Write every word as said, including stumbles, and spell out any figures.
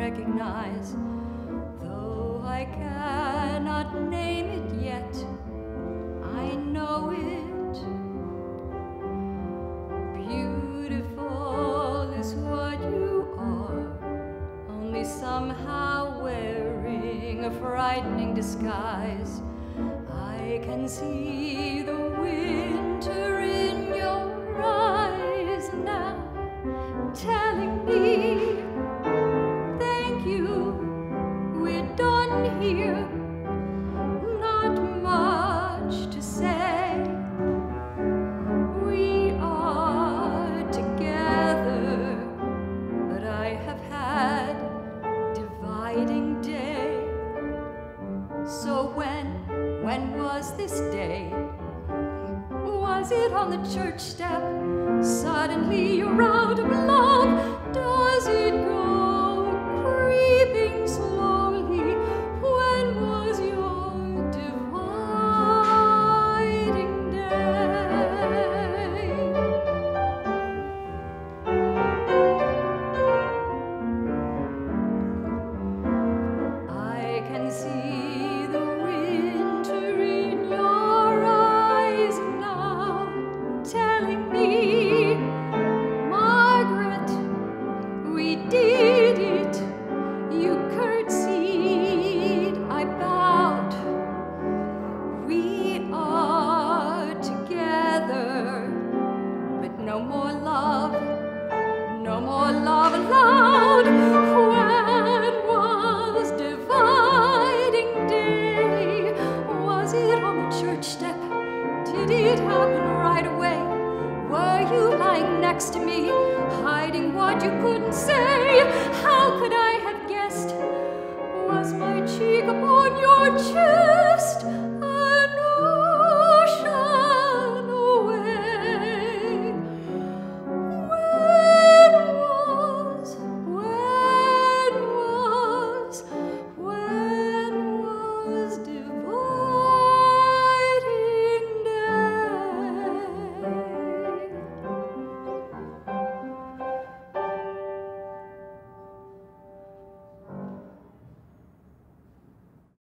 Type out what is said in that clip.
recognize, though I cannot name it yet, I know it. Beautiful is what you are, only somehow wearing a frightening disguise. I can see the winter in your eyes now, telling me, thank you, we're done here. Not much to say. We are together, but I have had dividing day. So when, when was this day? Was it on the church step? Suddenly you're out of love. Does it go creeping slowly? When was your dividing day? I can see the winter in your eyes now, telling me, Margaret, we did it. You curtsied, I bowed. We are together, but no more love, no more love allowed. When was dividing day? Was it on the church step? Did it happen right away? Were you lying next to me, hiding what you couldn't say? How could I have guessed? Was my cheek upon your chest?